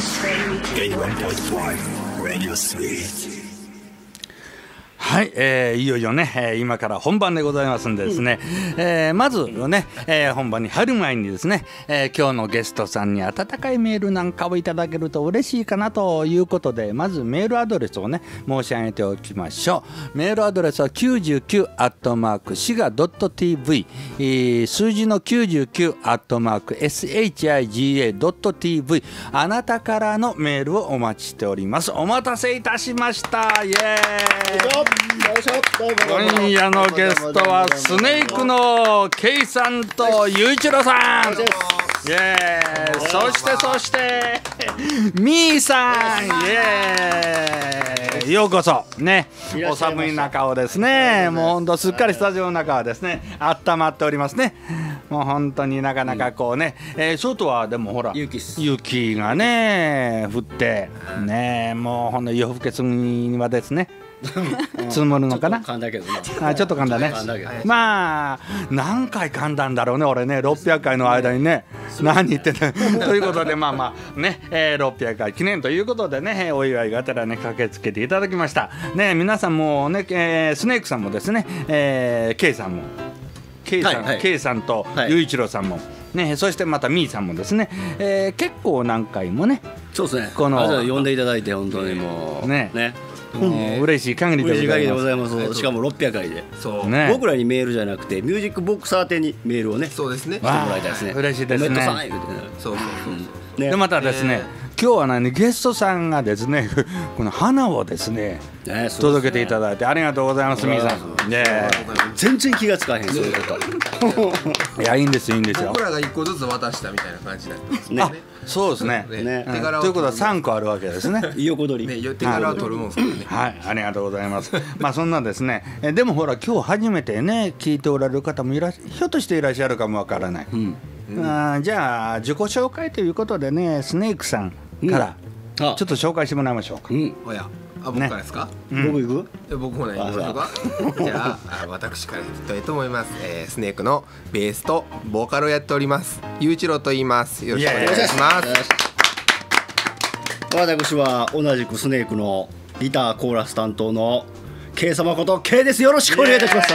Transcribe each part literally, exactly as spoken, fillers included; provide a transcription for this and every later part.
はい、えー、いよいよね、えー、今から本番でございますんでですね、うんえー、まずね、えー、本番に入る前にですね、えー、今日のゲストさんに温かいメールなんかをいただけると嬉しいかなということで、まずメールアドレスをね申し上げておきましょう。メールアドレスはきゅうじゅうきゅうアットマークシガドットティーブイ、えー、数字のきゅうじゅうきゅうアットマークエスエイチアイジーエードットティーブイ、あなたからのメールをお待ちしております。お待たせいたしました。イエーイ。今夜のゲストはスネークのケイさんとユイチロさん、イエーイ。そしてそしてミーさん、イエーイ。ようこそね、お寒い中をですね、もうほんとすっかりスタジオの中はですね温まっておりますね。もう本当になかなかこうね、うんえー、外はでもほら 雪, 雪がね降ってね、もうほんの夜更けすぎにはですね積もるのかな。ちょっと噛んだけどな。あ、ちょっと噛んだね。まあ何回噛んだんだろうね俺ね、ろっぴゃっかいの間にね何言ってんだということで、まあまあね、えー、ろっぴゃっかい記念ということでね、お祝いがてらね駆けつけていただきましたね。皆さんもね、えー、スネークさんもですね、えー、K さんもK さん、はいはい、K さんと雄一郎さんも、ね、そしてまたミーさんもですね、えー、結構何回もね、 そうですね、 この呼んでいただいて本当にもうねねもう嬉しい限りでございます。しかもろっぴゃっかいで、そう、ね、僕らにメールじゃなくてミュージックボックス宛てにメールをね、そうですね、してもらいたいですね。 嬉しいですね。 そうそうそう、 ね、でまたですね、えー、今日はねゲストさんがですねこの花をですね、ね、届けていただいてありがとうございます。みーさん、ね、 全然気がつかへんそういうこと。 いやいいんですよいいんですよ。 僕らがいっこずつ渡したみたいな感じだったんですね。 あ、そうですね。ね、うん、ということはさんこあるわけですね。 いい横取り。 ね、手柄を取るもんですからね。 はい、ありがとうございます。まあそんなですね、えでもほら今日初めてね聞いておられる方もいらひょっとしていらっしゃるかもわからない。うんうん、あじゃあ自己紹介ということでね、スネークさんからちょっと紹介してもらいましょうか。うん、 おや。あ、僕からですか、 ね、うん、僕行く僕もね行きましょうか。じゃあ私からいきたいと思います。えー、スネークのベースとボーカルをやっております雄一郎と言います。よろしくお願いします。 私は同じくスネークのギターコーラス担当の K 様こと K です。よろしくお願いいたします。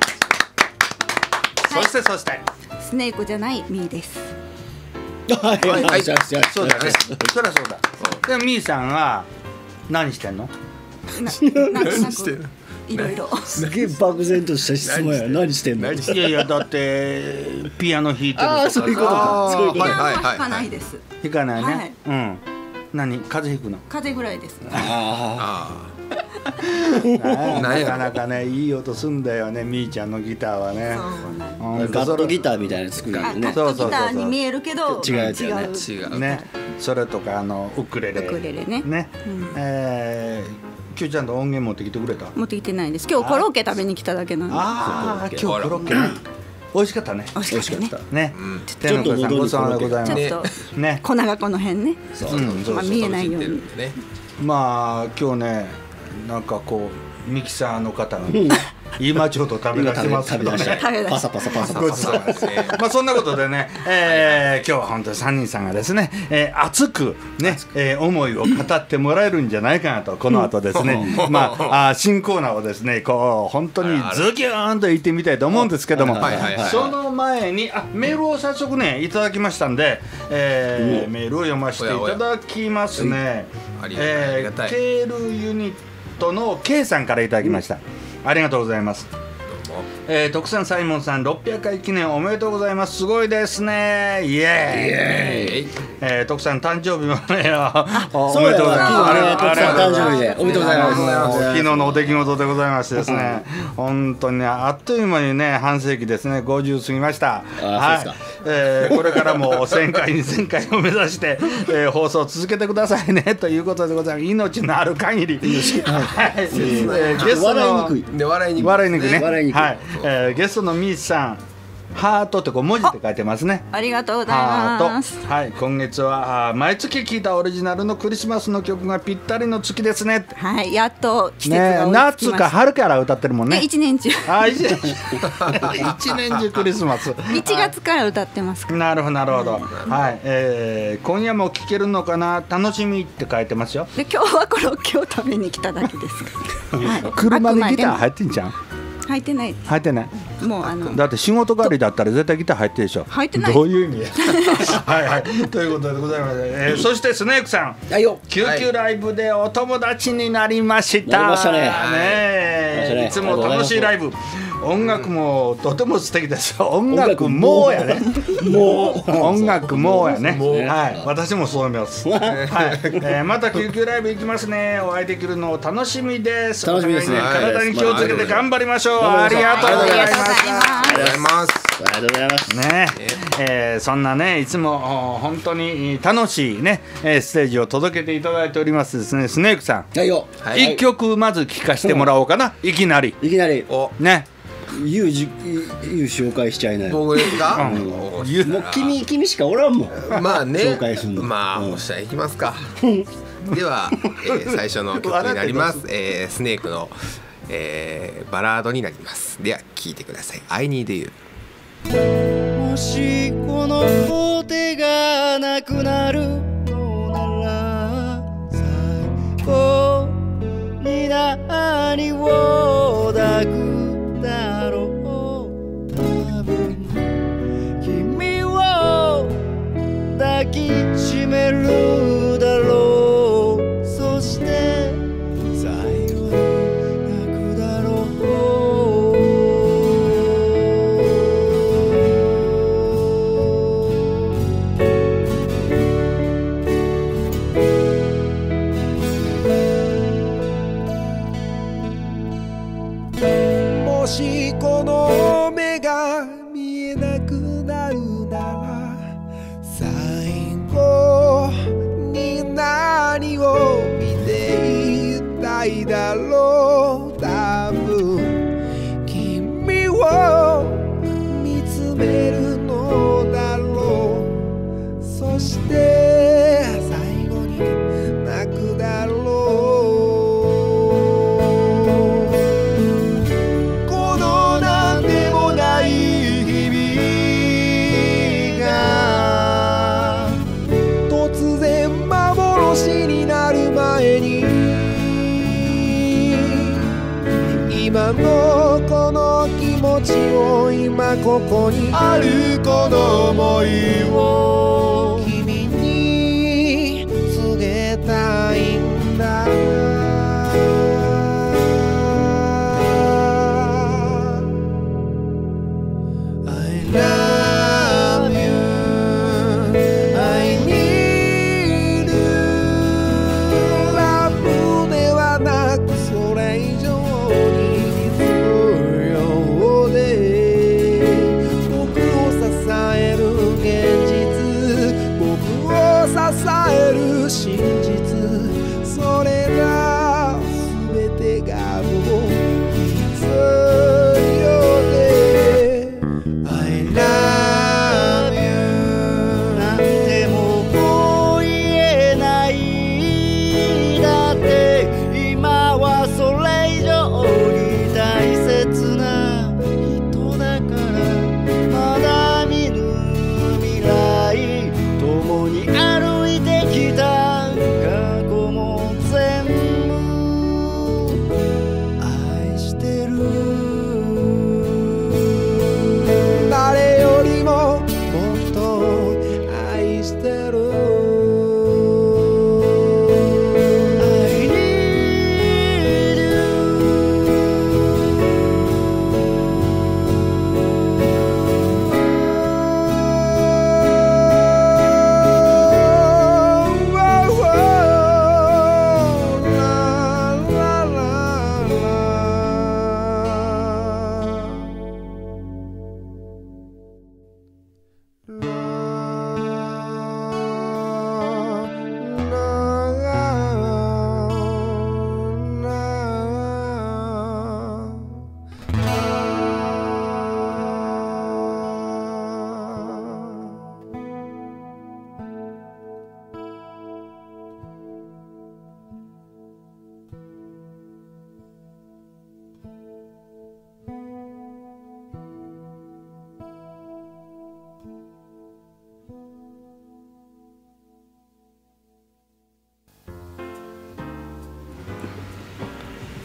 そしてそしてスネークじゃないミーです。 はいはいはい、そうだね、そりゃそうだ。でミーさんは何してんの？ 何してる？いろいろ。 すげえ漠然とした質問や。何してんの？いやいやだってピアノ弾いてるとか。 ああそういうことか。そういうことか。 弾かないです。 弾かないね。うん。何？風邪ひくの？ 風邪ぐらいです。 ああ。なかなかねいい音すんだよね、みーちゃんのギターはね。 ガットギターみたいな作りね。 ガットギターに見えるけど違うやつよね。 違うね。それとかあのウクレレ。 ウクレレね。 ね。えー、今日ちゃんと音源持ってきてくれた？ 持ってきてないです。今日コロッケ食べに来ただけなんで。 ああ、今日コロッケね。美味しかったね。 美味しかったね。 ちょっと喉にごちそうでございます。 ちょっとね粉がこの辺ね。まあ見えないように。 まあ今日ね。なんかこうミキサーの方が今ちょっと食べ出してますけどね、 パサパサパサパサ。 まあそんなことでね、えー、今日は本当にさんにんさんがですね、えー、熱くね、えー、思いを語ってもらえるんじゃないかなと、この後ですね、まああ新コーナーをですねこう本当にズキューンと言ってみたいと思うんですけども、その前にあメールを早速ねいただきましたんで、えー、メールを読ませていただきますね。えー、ケールユニットの K さんからいただきました。ありがとうございます。えー、徳さんサイモンさんろっぴゃっかい記念おめでとうございます。すごいですね。イエーイ。えー、徳さん誕生日もねおめでとうございます。 徳さん誕生日でおめでとうございます。 昨日のお出来事でございましてですね、本当にあっという間にね半世紀ですね、ごじゅう過ぎました。はい。えー、これからもせんかいにせんかいを目指して、えー、放送を続けてくださいねということでございます。命のある限り。はい。ゲストの笑いにくい。 で笑いにくい。 笑いにくいね。 笑いにくい。 はい。えー、ゲストのミーさんハートってこう文字で書いてますね。 ありがとうございます。 はい、今月は毎月聴いたオリジナルのクリスマスの曲がぴったりの月ですね。 はい、やっと季節が追いつきました。ね、 夏か春から歌ってるもんね。 一年中。 あ、一年中。一年中クリスマス。 いちがつから歌ってますから。 なるほどなるほど。はい、えー、今夜も聴けるのかな、楽しみって書いてますよ。 で、今日はコロッケを食べに来ただけです。はい、 車にギター入ってんじゃん。 入ってない。 入ってない。 もうあのだって仕事帰りだったら絶対ギター入ってるでしょ。 入ってない。 どういう意味？はいはい。ということでございます。えー、そしてスネークさん、 はいよ。 救急ライブでお友達になりました。 なりましたね。 ね、いつも楽しいライブ。音楽もとても素敵です。音楽もうやね。もう音楽もうやね。はい。私もそう思います。はい。えー、また救急ライブ行きますね。お会いできるの楽しみです。 楽しみですね。 体に気をつけて頑張りましょう。ありがとうございます。 ありがとうございます。 ありがとうございます。 ね、えー、そんなね、いつも本当に楽しいねステージを届けていただいておりますですね。スネークさん。 はいよ。 一曲まず聴かせてもらおうかな。いきなり。 いきなり。 お。 ね。 ゆうじゆう紹介しちゃいない。 僕ですか？ もう君君しかおらんもん。 まあね。 紹介するの。 まあおっしゃいきますか。では、えー、最初の曲になります。えー、スネークの、えー、バラードになります。では聴いてください。I Need You。 もしこの手がなくなるのなら最後に何を抱くだろう。多分君を抱きしめるだろう。そして最後に泣くだろう。 もしこの目が見えなくなるなら最後に何を見ていたいだろう。多分君を見つめるのだろう。そして最後に泣くだろう。今のこの気持ちを今ここにあるこの想いを君に告げたいんだ。I love you I need you ラブではなくそれ以上真実それら全てがもう必要で I love you なんてもう言えないだって今はそれ以上に大切な人だからまだ見ぬ未来共に歩いてきた過去も全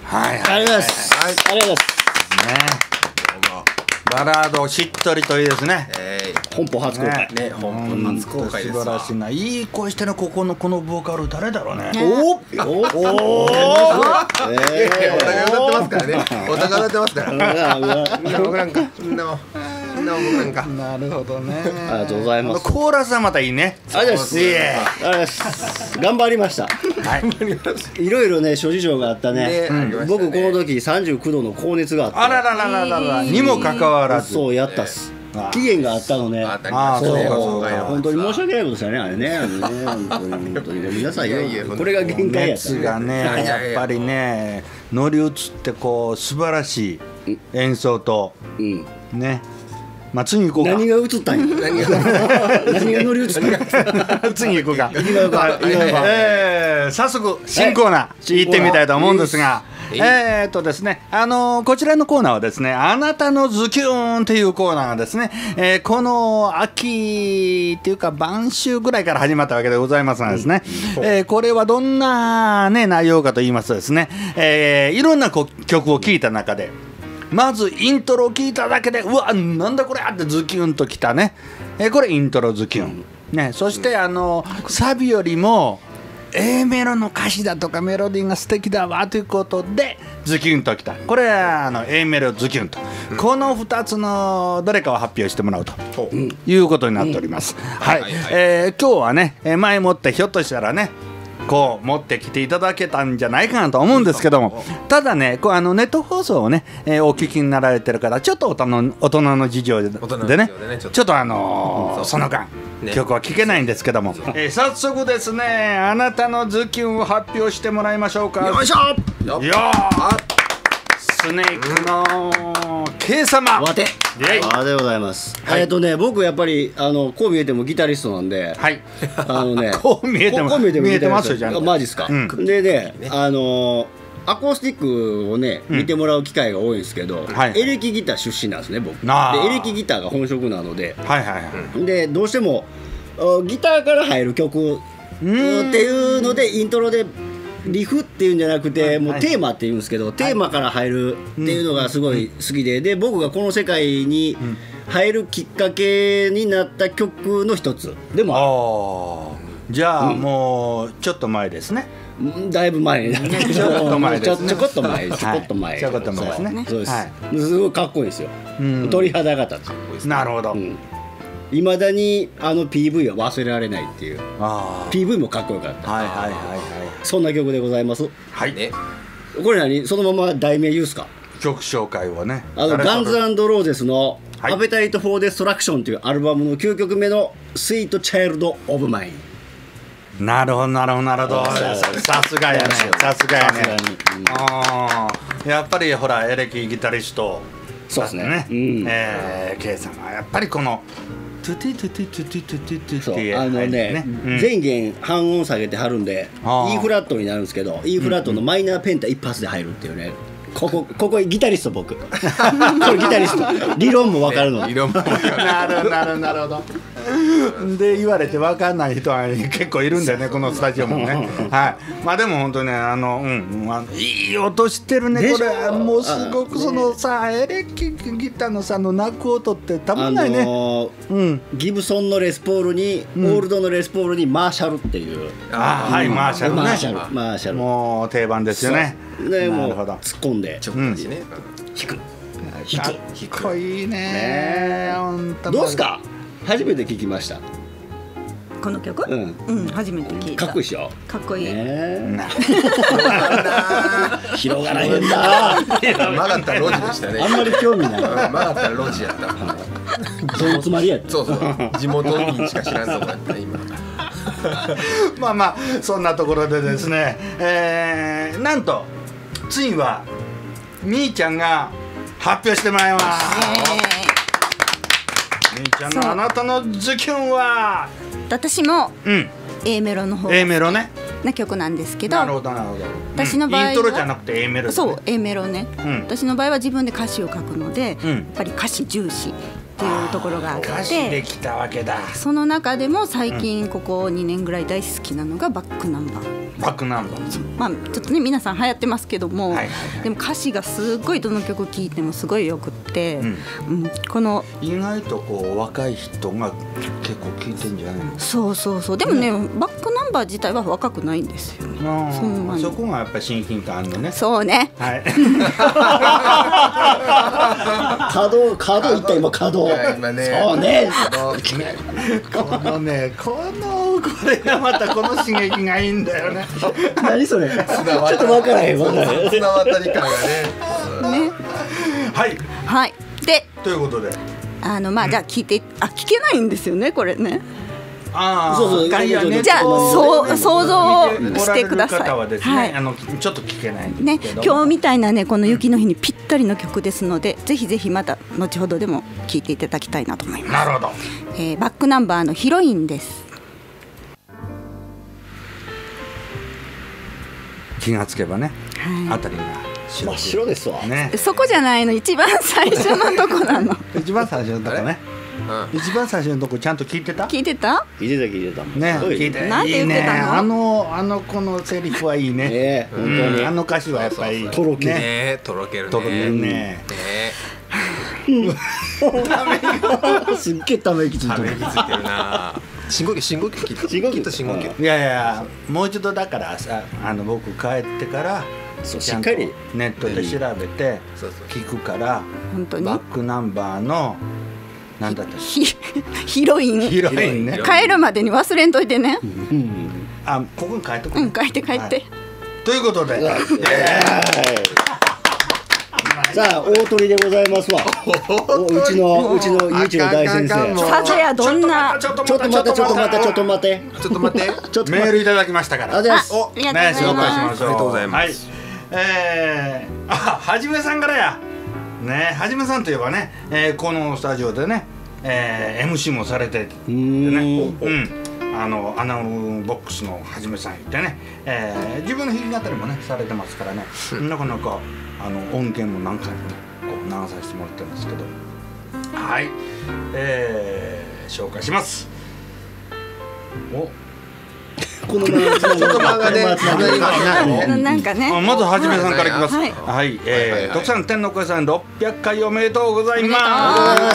はい、 ありがとうございます。ありがとうございますね。バラードしっとりといいですね。 えー、本邦初公開ね、本邦初公開ですわ。 素晴らしいな。いい声してるここのこのボーカル誰だろうね。 おおおお。 ええ、お互い歌ってますからね。お互い歌ってますから。みんな僕なんか、みんなも、みんなも僕なんか。 なるほどね。 ありがとうございます。 コーラスはまたいいね。 ありがとうございます。ありがとうございます。頑張りました。はい。いろいろね諸事情があったね。僕この時さんじゅうきゅうどの高熱があって。 あらららららら。にもかかわらず。 そうやったっす。期限があったのね。 ああ、そう本当に申し訳ないことしたねあれね。本当に本当にごめんなさいよ。これが限界やった。 熱がねやっぱりね乗り移ってこう素晴らしい演奏とね。まあ次行こうか。 何が映ったんや。何が何が乗り移ったんや。 次行こうか。ええ早速新コーナー行ってみたいと思うんですが。えーっとですね、あのー、こちらのコーナーはですね、あなたのズキューンっていうコーナーがですね、えー、この秋っていうか晩秋ぐらいから始まったわけでございますがですね、うん、えー、これはどんな、ね、内容かと言いますとですね、えー、いろんな曲を聴いた中でまずイントロを聴いただけでうわなんだこれってズキュンときたね、えー、これイントロズキュン、ね、そしてあのサビよりもA メロの歌詞だとかメロディーが素敵だわということでズキュンときた。これはあの A メロズキュンと、うん、このふたつのどれかを発表してもらうと、うん、いうことになっております、うん、はい、はいはいはい、えー、今日はね前もってひょっとしたらねこう持ってきていただけたんじゃないかなと思うんですけども、ただねこうあのネット放送をね、えー、お聞きになられてる方ちょっと大人の大人の事情で で, ねちょっとあのーうん、その間、ね、曲は聴けないんですけども、えー、早速ですねあなたのズキュンを発表してもらいましょうか。 よいしょよースネークの K 様わてあでございます、はい、えっとね僕やっぱりあのこう見えてもギタリストなんで、はい、あのねこう見えてもこう見えても見えてますよじゃん。 マジっすか、うん、でねあのアコースティックをね、うん、見てもらう機会が多いんですけど、はい、エレキギター出身なんですね僕で。エレキギターが本職なので、はいはいはい、でどうしてもギターから入る曲っていうのでイントロでリフっていうんじゃなくてもうテーマっていうんですけど、テーマから入るっていうのがすごい好きで、で僕がこの世界に入るきっかけになった曲の一つでもある。 じゃあもうちょっと前ですね。 だいぶ前ちょっと前ですね。 ちょこっと前ちょこっと前ちょこっと前ですね。 そうです。すごいかっこいいですよ。鳥肌が立つ。 なるほど。 いまだにあの ピーブイ は忘れられないっていう。ピーブイ もかっこよかった。はいはいはいはい。そんな曲でございます。 はいね。 これ何そのまま題名言うすか。 曲紹介をね。 あのガンズ&ローゼスの「アペタイト・フォー・デストラクション」というアルバムのきゅうきょくめの「スイート・チャイルド・オブ・マイン」。 なるほどなるほどなるほど。さすがやね。さすがやね。ああやっぱりほらエレキギタリスト。 そうですね。 ええ K さんはやっぱりこの。トゥティトゥティトゥティトゥティトゥティあのね全弦半音下げてはるんで E フラットになるんですけど E フラットのマイナーペンタ一発で入るっていうね。ここここギタリスト僕これギタリスト理論も分かるの。 理論も分かる。 なるなるなるほど。で言われて分かんない人は結構いるんだよねこのスタジオもね。はい。まあでも本当にねあのうんあのいい音してるねこれ。もうすごくそのさエレキギターのさの鳴く音ってたまんないね。あのーうん、ギブソンのレスポールに、うん、オールドのレスポールにマーシャルっていう。 ああはいマーシャルね。 マーシャルマーシャル。 もう定番ですよね。 でもう突っ込んでちょっといいね。 弾く弾く弾くいいね。 どうですか。初めて聞きました。 この曲？うん、うん、初めて聞いた。 かっこいいでしょ。 かっこいい。 広がらへんな。 曲がったら路地でしたね。 あんまり興味ない。 曲がったら路地やった。 そのつまりやった。 そうそう。地元民しか知らんとこやった今。 まあまあそんなところでですね、えー、なんと次はみーちゃんが発表してもらいます。みーちゃんのあなたのズキュンは私も A メロの方 A メロねな曲なんですけど、 なるほどなるほど。 私の場合はイントロじゃなくて A メロ、 そう A メロね、私の場合は自分で歌詞を書くので、やっぱり歌詞重視っていうところがあって、 歌詞できたわけだ。 その中でも最近ここにねんぐらい大好きなのがバックナンバー。 バックナンバー、 まあちょっとね皆さん流行ってますけども、 はいはいはい、 でも歌詞がすごいどの曲聴いてもすごいよくって、うんうん、この意外とこう若い人が結構聴いてんじゃないの？ そうそうそう。でもね、ね、バックナンバー自体は若くないんですよね。 そんなにそこがやっぱり親近感あるのね。 そうね。 はい。 角角いった今角。 今ね。 そうね。 このねこのこれがまたこの刺激がいいんだよね。 何それ。ちょっと分からへん分からへん。 綱渡り感がね。 ね。 はいはい。でということで、 あのまあじゃあ聞いて、あ聞けないんですよねこれね。 ああ、 そうそう、 じゃあそう想像してください。 方はですね、はい、あのちょっと聞けないんですけど、 ね、今日みたいなねこの雪の日にぴったりの曲ですので、ぜひぜひまた後ほどでも聞いていただきたいなと思います。 なるほど。 えー、バックナンバーのヒロインです。 気がつけばね、はい、あたりが真っ白ですわ、 ね、 そこじゃないの、一番最初のとこなの。 一番最初のとこね、うん、一番最初のとこちゃんと聞いてた？ 聞いてた？ 聞いてた聞いてたね、聞いてなんて言ってたの？ いいね、あのあのこのセリフはいいね。 ね、本当に、 うん、あの歌詞はやっぱりとろけるね、とろけるね。 とろけるね。 ね。 すっげえため息ついてる。 ため息ついてるな。深呼吸深呼吸きっと深呼吸きっと深呼吸。 いやいやもう一度だからさ、あの僕帰ってからそうしっかりネットで調べて聞くから、 本当にバックナンバーのなんだったっけ？ ヒロイン。 ヒロインね。 帰るまでに忘れんといてね。 うん、あ、ここに帰ってくる。 うん、帰って帰って。はい、 ということで。 さあ大鳥でございますわ。うちのうちのゆういちろ大先生。 さぞやどんな。 ちょっと待ってちょっと待ってちょっと待ってちょっと待ってちょっとメールいただきましたから。 ありがとうございます。ね、紹介しましょう。 ありがとうございます。 はい。えー、あ、はじめさんからや。ね、はじめさんといえばね、えー、このスタジオでね、えー、エムシー もされててね、うん。あのアナウンボックスのはじめさん言ってね、えー、自分の弾き語りもねされてますからね、うん、なかなかあの音源も何回もねこう流させてもらってるんですけど、はい、えー、紹介します。おこのままちょっとまだねなんかね、 まずはじめさんからいきます。はい、はい、えー、徳さん天の声さんろっぴゃっかいおめでとうございます。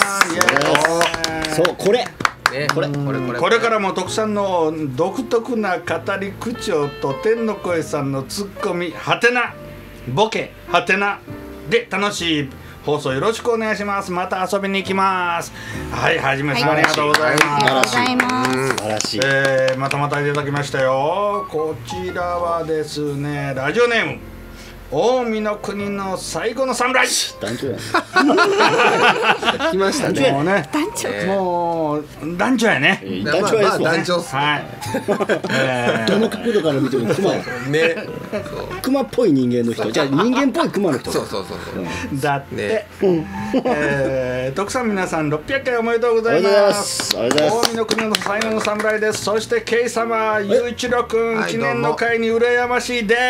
そうこれ。 ね、これこれこれこれからも徳さんの独特な語り口調と天の声さんのツッコミはてなボケはてなで楽しい放送よろしくお願いします。また遊びに行きます。はい、はじめさん、はい、ありがとうございます。 ありがとうございます。 素晴らしい。 えー、またまたいただきましたよ。こちらはですね、ラジオネーム近江の国の最後の侍。 団長やね。 来ましたね。 もうね、 団長。 もう団長やね。 団長やね。 団長。 はい。 どの角度から見ても熊。ね。熊っぽい人間の人。じゃあ人間っぽい熊の人。 そうそうそうそう。 だって。ええ、徳さん皆さんろっぴゃっかいおめでとうございます。近江の国の最後の侍です。そしてケイ様、雄一郎君記念の会に羨ましいです。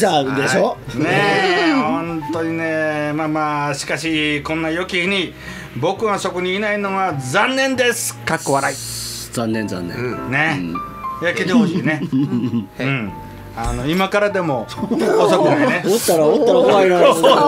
でしょでしょ。 ねえ、本当にね、まあまあしかしこんな良き日に僕がそこにいないのは残念です。かっこ笑い。 残念残念。 うん、ね、うん、いや来てほしいね。うん。あの今からでも遅くないね。 おったらおったら怖いな。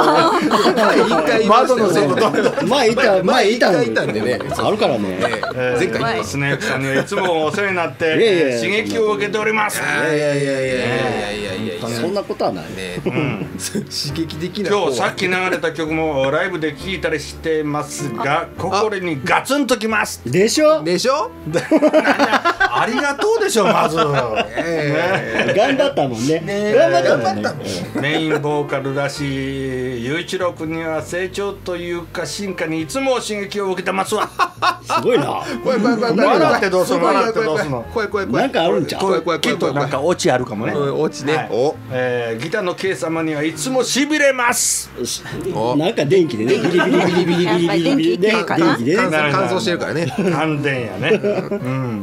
窓の外前いた前いたんでね。 あるからね。 前回スネークさんにはいつもお世話になって刺激を受けております。 いやいやいやいやいやいやいやそんなことはないね。 刺激的な。 今日さっき流れた曲もライブで聴いたりしてますが、心にガツンときます。 でしょでしょ。 ありがとうでしょまず。 頑張ったもんね。頑張ったもんね。 メインボーカルらしい雄一郎君には成長というか進化にいつも刺激を受けてますわ。 すごいな。 怖い怖い怖い怖い。 笑ってどうするの笑ってどうするの。 怖い怖い怖い。 なんかあるんちゃう。 怖い怖い怖い。 きっとなんかオチあるかもね。 オチね。お。 えギターの K 様にはいつもしびれます。 なんか電気でね。ビリビリビリビリビリビリビリ電気で乾燥してるからね。 乾電やね。うん。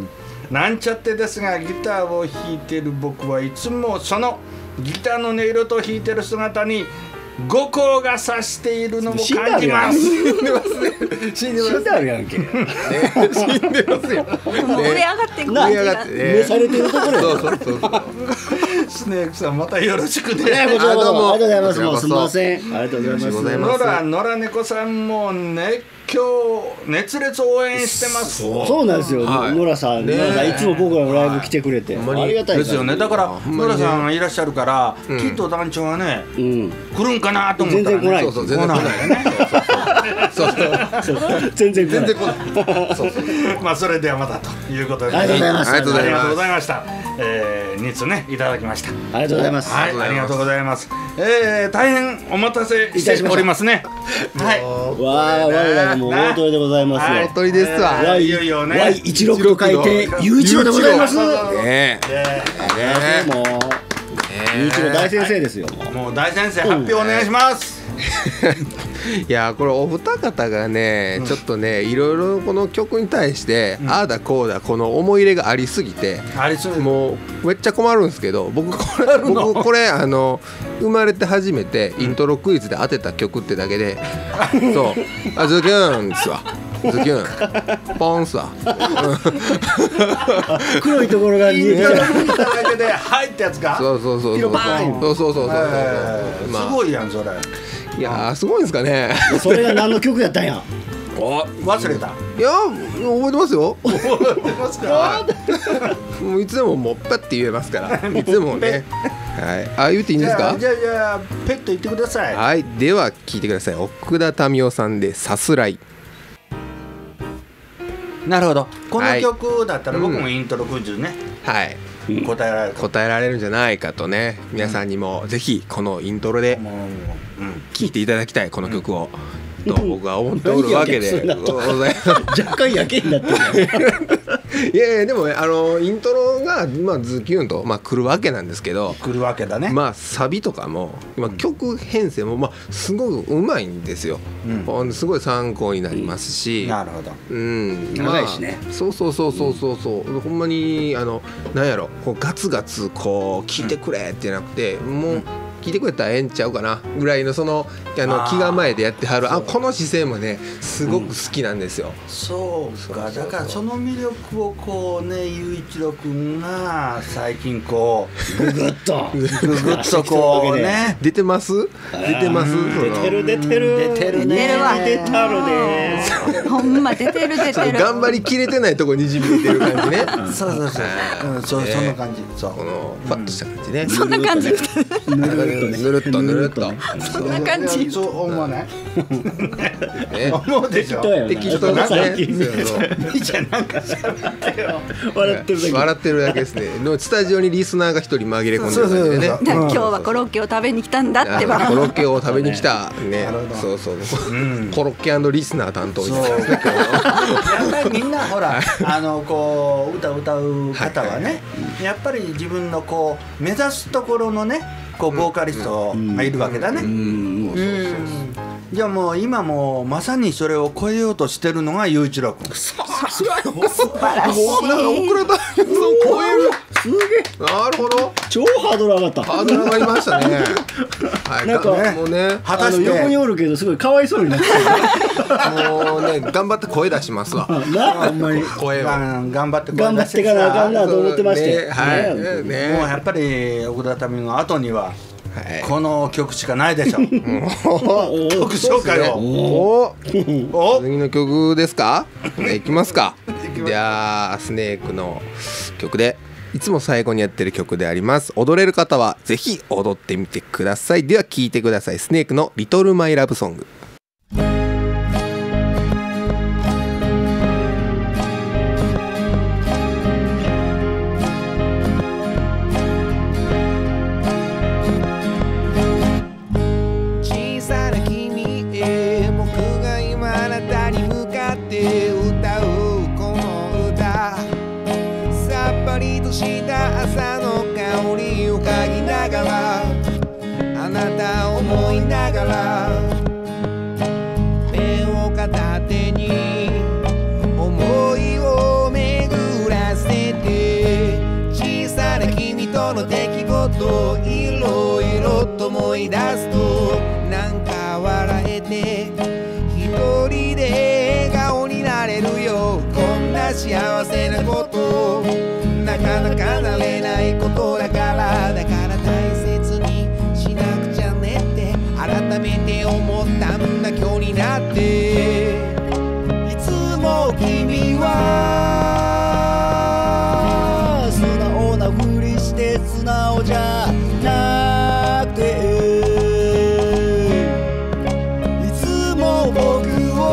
なんちゃってですがギターを弾いてる僕はいつもそのギターの音色と弾いてる姿に五光が差しているのも感じます。 死んでますね。死んでます。 死んであるやんけ。 死んでますよ。 もう上上がっていく上上がって召されてるところや。 そうそうそうそう。 スネークさんまたよろしくね。 こちらこそありがとうございます。もうすみまん。 せん。ありがとうございます。 野良野良猫さんもね今日熱烈応援してます。 そうなんですよ。野良さん、野良さんいつも僕らのライブ来てくれて、ありがたいですよね。だから野良さんいらっしゃるから、きっと団長はね来るんかなと思ったら全然来ない。 そうそう全然来ないね。そうそう全然全然来ない。 そうそう。 まあそれではまたということで、 ありがとうございます。 ありがとうございます。 ありがとうございました。えー、につねいただきました。 ありがとうございます。 はい、ありがとうございます。えー、大変お待たせしておりますね。はい。 わあ、我らがもう大鳥でございますよ。 大鳥ですわ。 いよいよね。 ワイいちろく と書いて雄一郎でございます。ねえ。 え。もう雄一郎大先生ですよ。 もう大先生発表お願いします。 いやこれお二方がね、うん、ちょっとねいろいろこの曲に対して、うん、ああだこうだこの思い入れがありすぎてありすぎてもうめっちゃ困るんですけど僕これ僕これあの生まれて初めてイントロクイズで当てた曲ってだけで、うん、そうあズキュンですわズキュンポンスわ黒いところが見えてただけで入ったやつかそうそうそうそうそうそうそうそうすごいやんそれ。 いやすごいんですかね。 それが何の曲やったんや。 お忘れた。 いや覚えてますよ。 覚えてますか。 もういつでももうペッて言えますから。いつでもね。はい。あ言っていいんですか。 じゃあじゃあペッと言ってください。 はい。では聞いてください。奥田民生さんでさすらい。 なるほど。この曲だったら僕もイントロクイズね。 はい。 答えられる答えられるんじゃないかとね皆さんにもぜひこのイントロで聴いていただきたいこの曲をと僕は思っておるわけでございます。 若干やけになってる。 いやいやでもねあのイントロがまあズキュンとまあ来るわけなんですけど来るわけだね。 まあサビとかもまあ曲編成もまあすごくうまいんですよ。うん、すごい参考になりますし。 なるほど。 うん。 長いしね。 そうそうそうそうそうそう。ほんまにあのなんやろこうガツガツこう聞いてくれってなくてもう。聞いてくれたらええんちゃうかなぐらいのそのあの気構えでやってはるあこの姿勢もねすごく好きなんですよ。うん、 そうかだからその魅力をこうね雄一郎君が最近こうググッとググッとこうね出てます出てます出てる出てる出てるね出てるわ出たるねほんま出てる出てる頑張りきれてないとこにじみ出てる感じね。 そうそうそう、うん、そうそんな感じそうこのパッとした感じね。 そんな感じぬるっとぬるっとそんな感じそう思わないね思うでしょ適当なねいいじゃんなんか喋ってよ笑ってるだけ笑ってるだけですねのスタジオにリスナーが一人紛れ込んでる感じでね今日はコロッケを食べに来たんだってばコロッケを食べに来たねそうそうコロッケ&リスナー担当やっぱりみんなほらあのこう歌歌う方はねやっぱり自分のこう目指すところのねこうボーカリストがいるわけだね。じゃあもう今もまさにそれを超えようとしてるのが雄一郎君。 素晴らしい。 遅れた遅れた超える。 すげえ。 なるほど。 超ハードル上がった。 ハードル上がりましたね。はい。 なんかねもうね果たして横におるけどすごいかわいそうになってる。もうね頑張って声出しますわ。 なほんまに声は頑張って頑張ってからあかんなと思ってまして。 はい。 ねもうやっぱり奥田民生の後には。はい、この曲しかないでしょ曲紹介をおお次の曲ですかいきますかじゃあスネークの曲でいつも最後にやってる曲であります踊れる方はぜひ踊ってみてくださいでは聴いてくださいスネークのリトルマイラブソング朝の香りを嗅ぎながらあなたを思いながらペンを片手に思いを巡らせて小さな君との出来事をいろいろと思い出すとが笑えて一人で笑顔になれるよ。こんな幸せなことなかなかなれないことだから、だから大切にしなくちゃねって改めて思ったんだ今日になって。いつも君は素直なふりして素直じゃなくて、いつも僕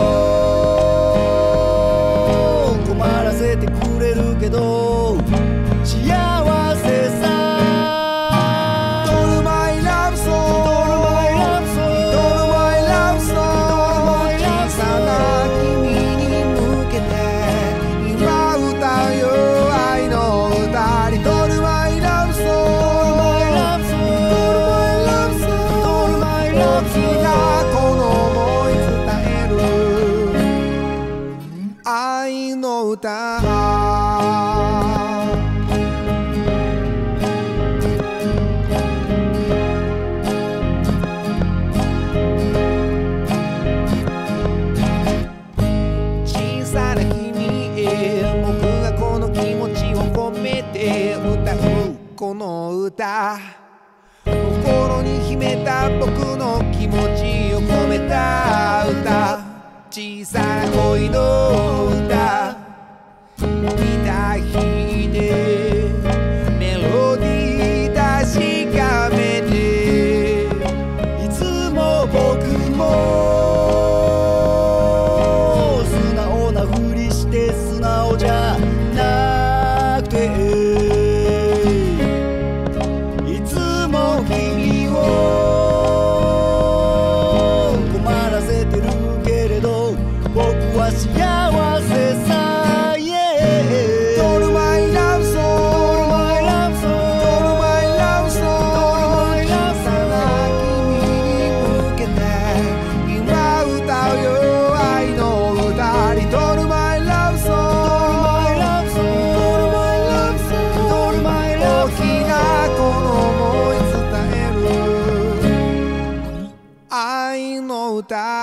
を困らせてくれるけど幸せさ。この歌、心に秘めた僕の気持ちを込めた歌、小さな恋の歌、涙引いてメロディー確かめて、いつも僕も素直なふりして素直じゃなくて、君を困らせてるけれど僕は幸せさ。Told my love song, my love song, Told my love song, my love song。 君に向けて今歌うよ愛の歌に Told my love song, my love song, my love song、 大きなこの想い愛の歌、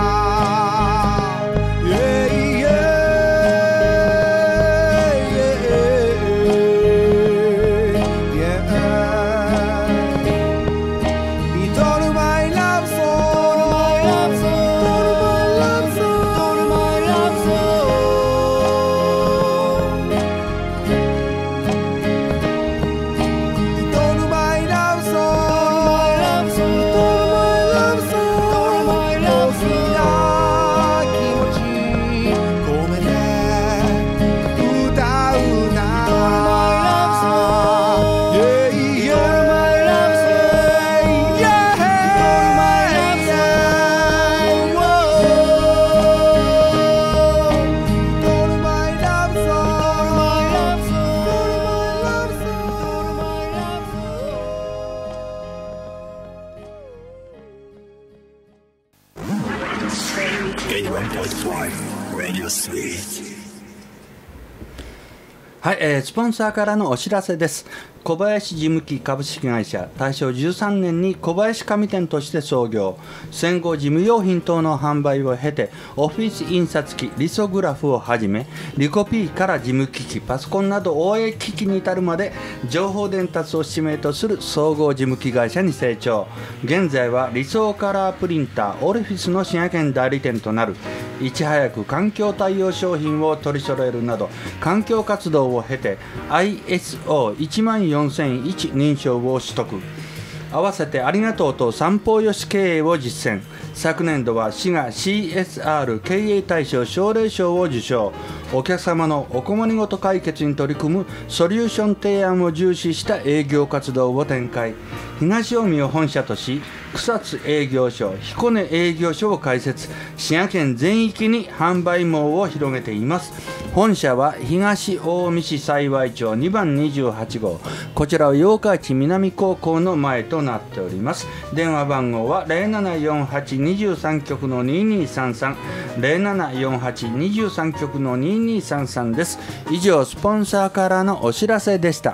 はい、えー、スポンサーからのお知らせです。小林事務機株式会社、大正じゅうさんねんに小林紙店として創業。戦後事務用品等の販売を経て、オフィス印刷機、リソグラフをはじめ、リコピーから事務機器、パソコンなど応援機器に至るまで情報伝達を使命とする総合事務機会社に成長。現在は理想カラープリンターオリフィスの滋賀県代理店となる。いち早く環境対応商品を取り揃えるなど環境活動を経て アイエスオーいちまんよんせんいち 認証を取得。合わせてありがとうと三方よし経営を実践。昨年度は滋賀 シーエスアール 経営大賞奨励賞を受賞。お客様のお困りごと解決に取り組むソリューション提案を重視した営業活動を展開。東近江を本社とし、草津営業所、彦根営業所を開設。滋賀県全域に販売網を広げています。本社は東近江市幸町にばんにじゅうはちごう、こちらは八日市南高校の前となっております。電話番号は ゼロななよんはちにさん 局のににさんさん ゼロななよんはちにさん 局のににさんさんです。以上、スポンサーからのお知らせでした。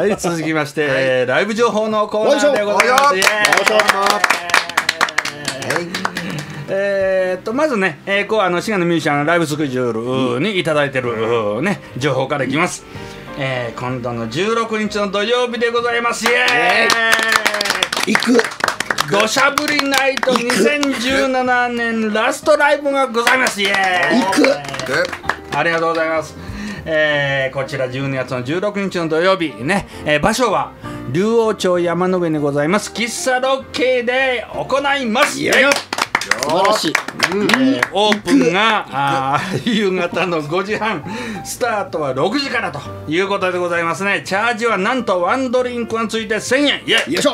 はい、続きまして、はい、ライブ情報のコーナーでございます。えー、っとまずね、えー、こうあの滋賀のミュージシャンライブスケジュールにいただいてる、うん、ね情報からいきます。えー、今度のじゅうろくにちの土曜日でございます。イエーイ。行く。土砂降りナイトにせんじゅうななねんラストライブがございます。イエーイ。行く。ありがとうございます。えー、こちらじゅうにがつのじゅうろくにちの土曜日ね、えー、場所は竜王町山の上にございます喫茶ロッケーで行います。 イエーイ。素晴らしい、 うんえー、オープンがあ夕方のごじはん、スタートはろくじからということでございますね。チャージはなんとワンドリンクがついてせんえん。イエイ。 よいしょ。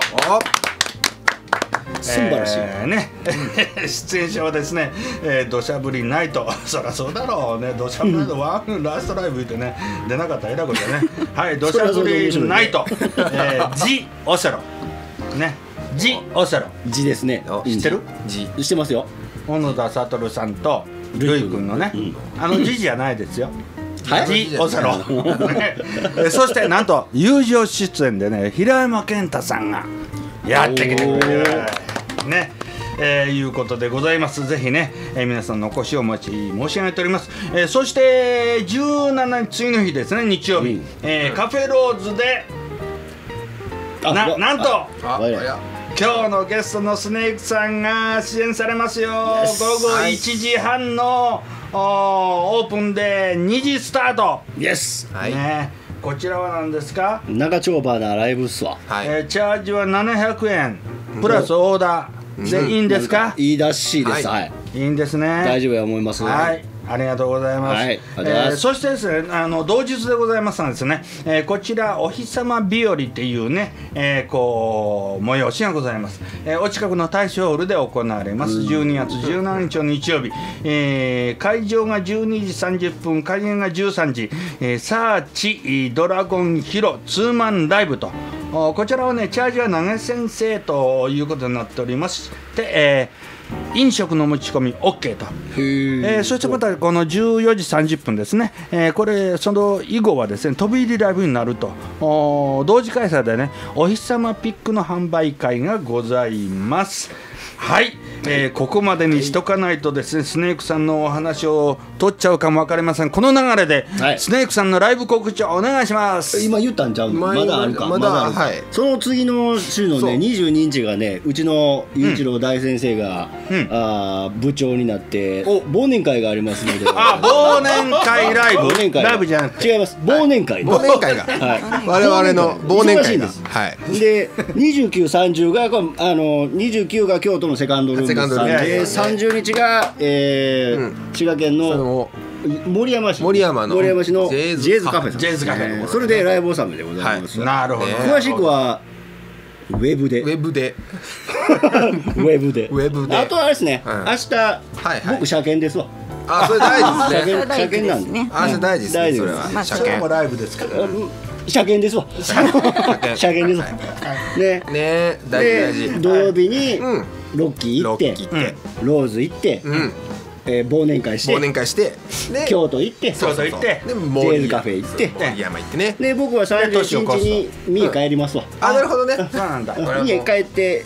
素晴らしい、 えー、ね出演者はですね、えー、土砂降りナイトそりゃそうだろうね、土砂降りナイトワンラストライブってね出なかったらえらいことだねはい土砂降りナイト、えー、ジ・オセロね、ジ・オセロジですね。 知ってる？ ジ知ってますよ。 小野田悟さんとルイ君のね、うん、あのジじゃないですよ、はい、ジ・オセロね、そしてなんと友情出演でね平山健太さんがやってきてくれるね、えー、いうことでございます。ぜひね、えー、皆さんのお越しをお待ち申し上げております。えー、そしてじゅうしちにち次の日ですね、日曜日、うんえー、カフェローズでな, なんと今日のゲストのスネークさんが出演されますよ。午後いちじはんのオープンでにじスタート。 イエス、 はいね、こちらは何ですか？ 長丁場なライブっすわ、 はいえー、チャージはななひゃくえんプラスオーダーでいいんですか？ いいらしいです、はい、 いいんですね。 大丈夫や思います。 はいありがとうございます。はい、えー、そしてですね、あの同日でございますがですね、えー、こちらお日様日和っていうね、えー、こう催しがございます。えー、お近くの大正ホールで行われます。じゅうにがつじゅうしちにちの日曜日、えー、会場がじゅうにじさんじゅっぷん、開演がじゅうさんじ、えー、サーチドラゴンヒロツーマンライブと。こちらはねチャージは投げ先生ということになっておりまして、えー、飲食の持ち込み OK と、えー、そしてまたこのじゅうよじさんじゅっぷんですね、えー、これその以後はですね飛び入りライブになると同時開催でねお日様ピックの販売会がございます。はい、えー、ここまでにしとかないとですねスネークさんのお話を取っちゃうかも分かりません。この流れで、はい、スネークさんのライブ告知をお願いします。 今言ったんちゃうの？まだあるか。まだあるか、はい、その次の週のねにじゅうににちがねうちの雄一郎大先生が、うん、あ部長になって忘年会がありますのであ忘年会ライブ忘年会ライブじゃなくて違います忘年会忘年会が、はい、我々の忘年会です。 はい、でにじゅうきゅう、さんじゅうがあのにじゅうきゅうが京都のセカンドルームさんでさんじゅうにちが、えーうん、滋賀県の森山市森山の森山市のジェーズカフェさん、 ジェーズカフェ、 えー、それでライブ納めでございます、 はい、なるほど、ね、 詳しくはウェブでウェブでウェブでウェブであとはあれですね、はい、明日、はいはい、僕車検ですわ。 あそれ大事ですね。 車検なんでね。 あそれ大事ですね。それは車検もライブですから、ね、 車検ですわ。車検ですわ。ねね大事大事。 土曜日にロッキー行って、ローズ行って、え忘年会して忘年会して京都行って京都行ってジェーズカフェ行って森山行ってね。 で僕はさんじゅういちにちに家帰りますわ。 あなるほどね。 そうなんだ。 家帰って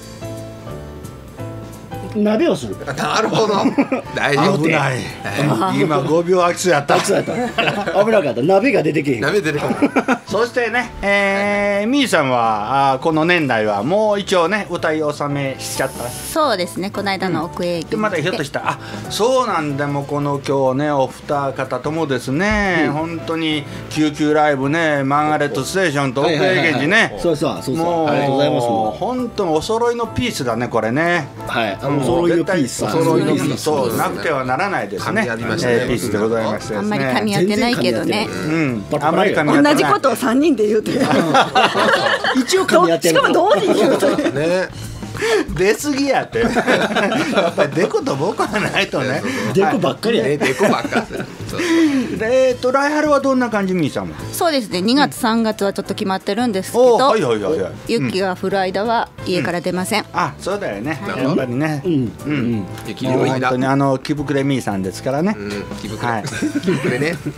鍋をする。 なるほど。大丈夫。 危ない。今ごびょう空きそうやった。 危なかった。鍋が出てけへん。 鍋出てこない。 そしてね、えー、みーさんはあこの年代はもう一応ね歌い納めしちゃった。 そうですね。この間の奥営業で、 うん、まだひょっとしたあそうなんでもこの今日ねお二方ともですね、うん、本当に救急ライブねマーガレットステーションと奥営業時ね。 そうそうそうそう。 もうありがとうございます。 もう本当にお揃いのピースだねこれね。 はい。お揃いのピース。 お揃いのピース。そうなくてはならないですね。ピースでございましてですね。 あんまり噛み合ってないけどね。 うん。あんまり噛み合ってない。 同じことを三人で言うて。 一応噛み合ってる。 しかも同時に言うと。 ね。 出過ぎやってやっぱりデコとボコがないとねデコばっかりやねデコばっかりでえっと来春はどんな感じみーさんもそうですねにがつさんがつはちょっと決まってるんですけど、 はいはいはいはい、 雪が降る間は家から出ません、うん、 あそうだよねやっぱりねうんうん雪の間本当にあの木膨れみーさんですからね、 うん木膨れ、はい、木膨れね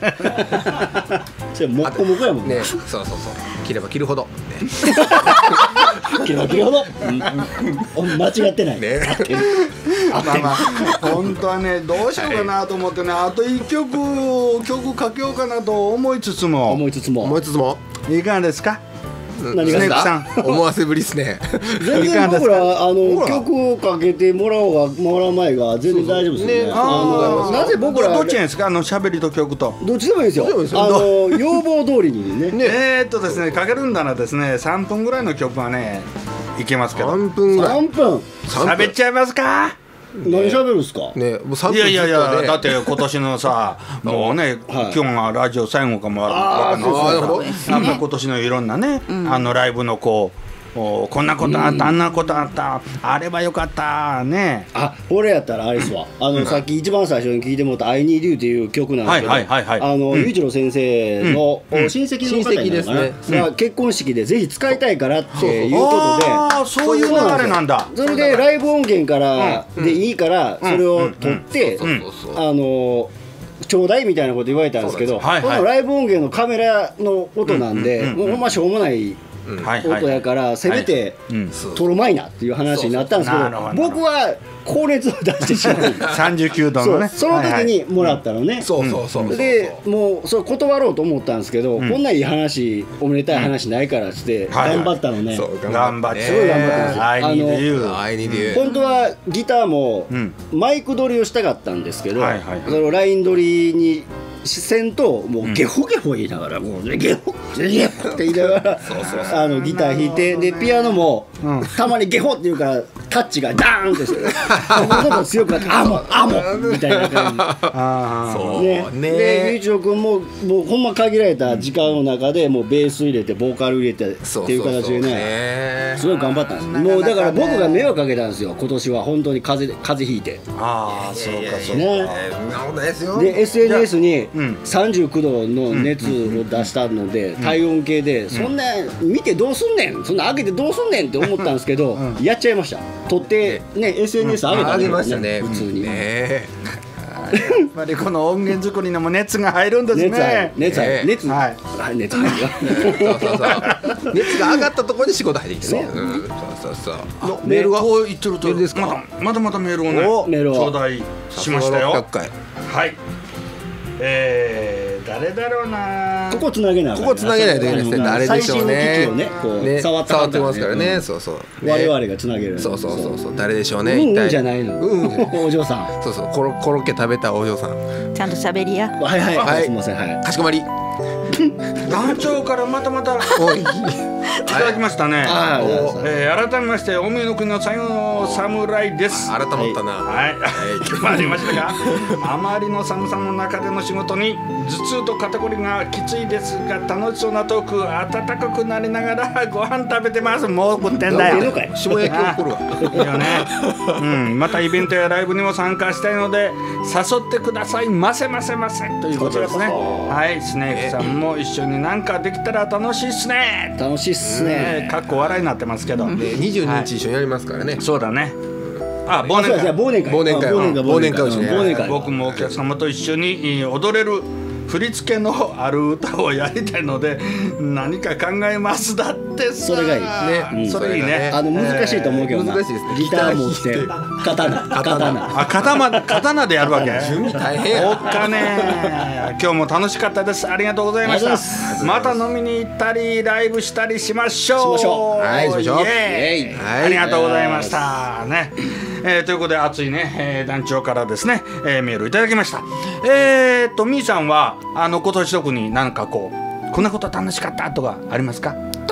それもっこもこやもんねねそうそうそう切れば切るほど、ね、 切れば切るほど、うん、間違ってないねまあまあ本当はねどうしようかなと思ってね、はい、あといっきょく曲かけようかなと思いつつも思いつつも思いつつもいかがですか何がですかさん思わせぶりっすね全然僕らあの曲をかけてもらおうがもらう前が全然大丈夫ですよね。あのなぜ僕らどっちですかあの喋りと曲とどっちでもいいですよ。あの要望通りにね。 えーっとですねかけるんだらですねさんぷんぐらいの曲はねいけますけどさんぷんぐらいさんぷん喋っちゃいますか何喋るんですかねもうさんぷんいやいやいやだって今年のさもうね、 はい、 今日がラジオ最後かもあるから今年のいろんなね、うん、あのライブのこうおこんなことあった、うん、あんなことあったあればよかったねあ俺やったらあれですわあの、うん、さっき一番最初に聞いてもらった「I Need You」っていう曲なんですけどあの裕一郎先生の、うん、親戚の方になるかな、ねうん、結婚式でぜひ使いたいからっていうことであそういう流れなんだそれでライブ音源からでいいからそれを取ってあのちょうだいみたいなこと言われたんですけどこのライブ音源のカメラの音なんでもうほんましょうもない音やからせめて取るまいなっていう話になったんですけど僕は高熱を出してしまうさんじゅうきゅうどのねその時にもらったのねそうそうそうでもうそれ断ろうと思ったんですけどこんないい話おめでたい話ないからって頑張ったのね頑張ってすごい頑張ったんですよ I need you 本当はギターもマイク撮りをしたかったんですけどそのライン撮りにせんともうゲホゲホ言いながらもうゲホゲホって言いながらあのギター弾いてでピアノもたまにゲホって言うからタッチがダーンってしてものすごく強くなってあもあもみたいな感じそうねで裕一郎君ももうほんま限られた時間の中でもうベース入れてボーカル入れてっていう形でねすごい頑張ったんですもうだから僕が迷惑かけたんですよ今年は本当に風邪風邪ひいてああそうかそうかで エスエヌエス にさんじゅうきゅうどの熱を出したので体温計でそんな見てどうすんねんそんな開けてどうすんねんって思ったんですけどやっちゃいました撮ってね エスエヌエス 上げたんですよね普通にやっぱりこの音源作りにも熱が入るんですね熱入る熱入る熱入るよ熱が上がったところで仕事入ってきてねそうそうそうメールがこう言ってるとまだまだメールをね頂戴しましたよはいえー、誰だろうなここつなげないここつなげないといけないですね誰でしょうね最新の機器をねこう触った触ってますからねそうそう我々がつなげるそうそうそうそう誰でしょうねうんうんじゃないのお嬢さんそうそうコロコロッケ食べたお嬢さんちゃんと喋りやはいはいすみませんはいかしこまり団長からまたまたいただきましたね、えー、改めまして海の国の最後の侍です。 改まったなはい決まりましたがあまりの寒さの中での仕事に頭痛と肩こりがきついですが楽しそうなトーク暖かくなりながらご飯食べてます。もう食ってんだよ下焼きを送るわいいよね、うん、またイベントやライブにも参加したいので誘ってくださいませませませということですね。はいスネークさんも一緒になんかできたら楽しいっすね楽しいっすねかっこ笑いになってますけどにじゅうににち一緒にやりますからねそうだねあ忘年会忘年会忘年会忘年会をしね僕もお客様と一緒に踊れる振り付けのある歌をやりたいので何か考えますだってさそれがいいねそれいいねあの難しいと思うけどな難しいですねギター持って刀刀あ刀刀でやるわけ準備大変おっかね今日も楽しかったですありがとうございましたまた飲みに行ったりライブしたりしましょうしましょうはいしましょうイエーイありがとうございましたねえー、ということで熱いね、えー、団長からですね、えー、メールいただきましたえー、っとみーさんはあの今年特に何かこうこんなこと楽しかったとかありますか？ 特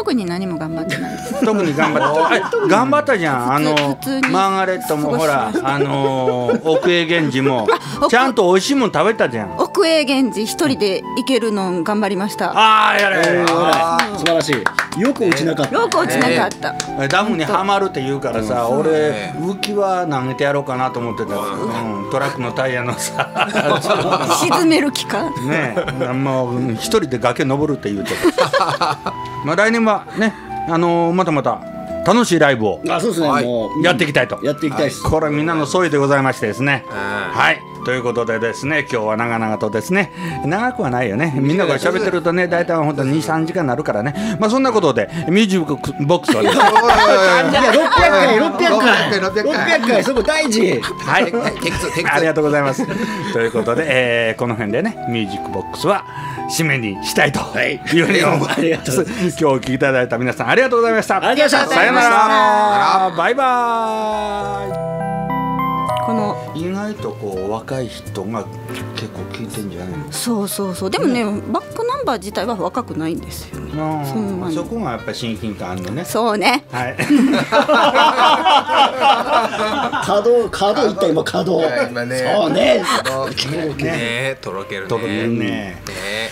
特に何も頑張ってないです。 特に頑張って頑張ったじゃん。あのマーガレットもほらあの奥江源氏もちゃんと美味しいもん食べたじゃん。 奥江源氏一人で行けるの頑張りました。 ああやれ、えー、 素晴らしい。よく落ちなかった。 よく落ちなかった。 えー、ダムにはまるって言うからさ、うん、俺浮き輪投げてやろうかなと思ってた。うん、トラックのタイヤのさ沈める気か。 ねえ、もう一人で崖登るって言うてまあ来年はね、あのー、またまた楽しいライブをあそうですね、はい、もうやっていきたいとやっていきたいです、 はい、これみんなの総意でございましてですね、はいということでですね、今日は長々とですね、長くはないよね、みんなが喋ってるとね大体本当ににさんじかんになるからね、まあそんなことでミュージックボックスはねいやろっぴゃっかいろっぴゃっかいろっぴゃっかいそこ大事はいありがとうございますということで、えー、この辺でねミュージックボックスは締めにしたいというふうに思います。今日お聞きいただいた皆さんありがとうございました。 ありがとうございました。 さよなら。バイバイ。 この意外とこう若い人が結構聞いてんじゃないの。 そうそうそう。でもね、バックナンバー自体は若くないんですよね。 そ, そこがやっぱり親近感あるのね。 そうね。 はい。 角角いった今角。 今ね。 そうね。 ねとろけるね。 とろけるね。 ね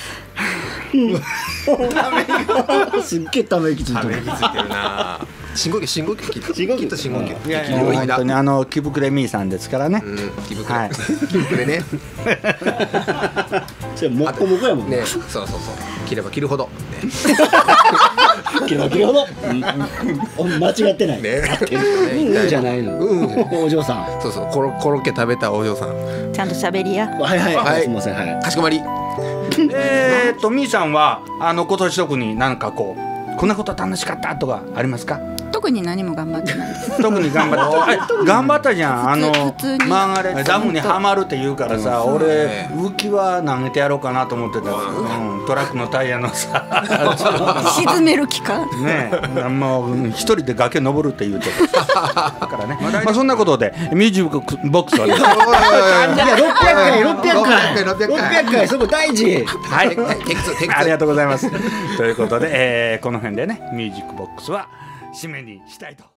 すっげえため息ついてる。 ため息ついてるな。深呼吸深呼吸きっと深呼吸きっと深呼吸。 いやいや本当にあの木膨れみーさんですからね。 木膨れ。木膨れね。 それもっこもこやもんね。そうそうそう。切れば切るほど。 切れば切るほど。間違ってない。 ね。 うんじゃないの。お嬢さん。 そうそうコロコロッケ食べたお嬢さん。 ちゃんと喋りや。 はいはいはい。すみませんはい。 かしこまり。 えーっとみーさんはあの今年特に何かこうこんなこと楽しかったとかありますか。 特に何も頑張ってないです。 特に頑張って頑張ったじゃん。あのマーガレットダムにはまるって言うからさ、うん、俺浮き輪投げてやろうかなと思ってた、うん、トラックのタイヤのさ沈める気かねえ、もう一人で崖登るって言うてだからね、まあそんなことでミュージックボックスはねいやろっぴゃっかいろっぴゃっかいろっぴゃっかいそこ大事はいありがとうございますということで、えー、この辺でねミュージックボックスは締めにしたいと。